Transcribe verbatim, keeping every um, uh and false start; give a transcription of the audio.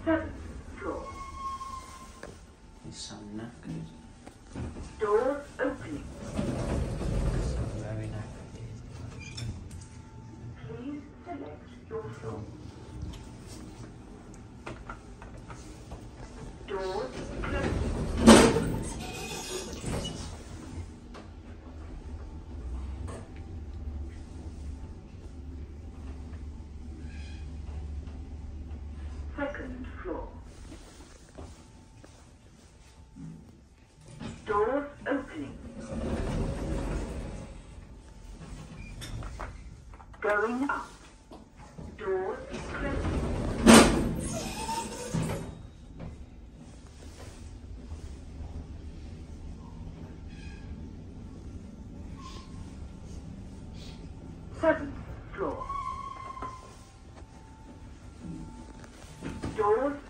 Seventh floor. He's so knackered. Doors opening. So very knackered. Please select your floor. Doors closing. Second floor. Doors opening. Going up. Doors closing. Seventh floor. Doors